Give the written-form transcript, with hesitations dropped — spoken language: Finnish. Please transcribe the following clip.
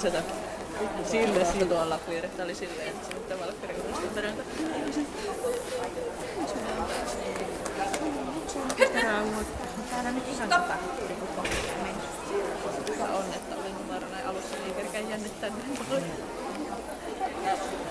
se takia. Sille tuolla lappuiretta oli silleen, että se nyt valkkariuudesta perjantai. Täällä nyt ihan tota koko Hyvä on, että olin numero näin alussa, niin kerkään jännittää näin paljon.